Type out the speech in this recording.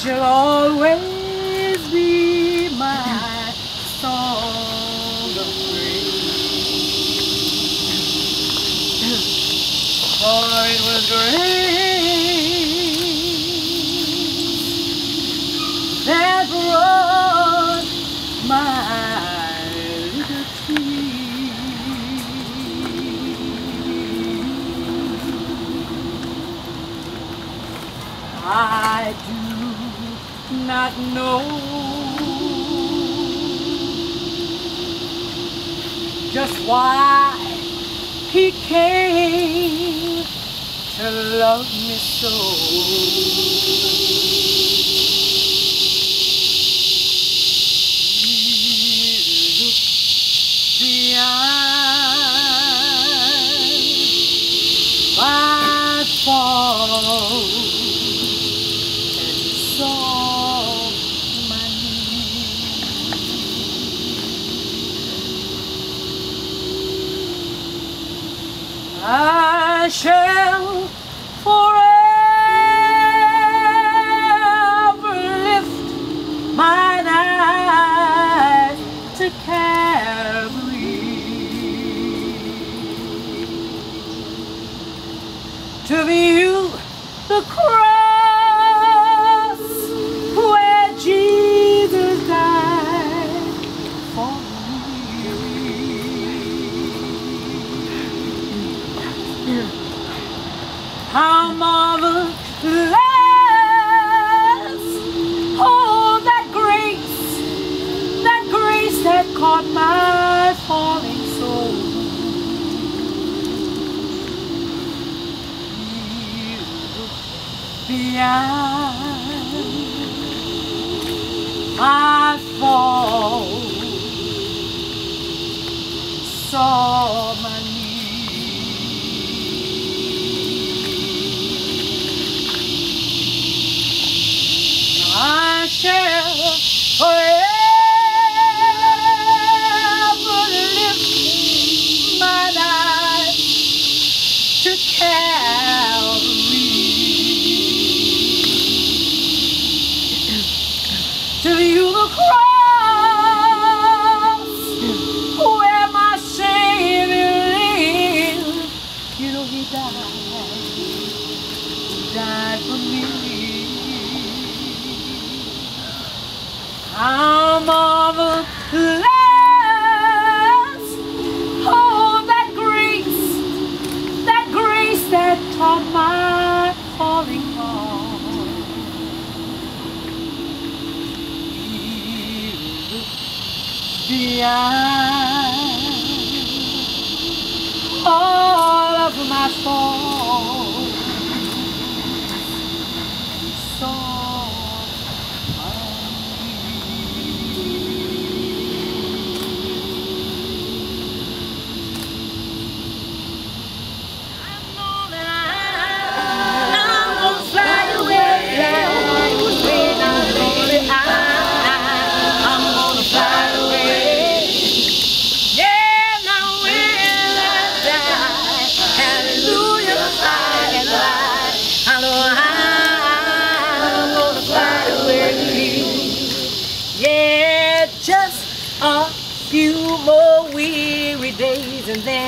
shall always be my song of praise. For it was grace that brought my liberty. I do not know just why he came to love me so. He looked beyond my faults and saw my need. I shall forever lift mine eyes to Calvary, to view the cross where Jesus died for me. How marvelous, oh, that grace that caught my falling soul. Beyond my fall, saw my need. I shall forever lift mine eyes to Calvary, to view the cross where my Savior lived. You know he died for me. How marvelous, oh, that grace that taught my falling heart. Beyond all of my faults, saw few more weary days and then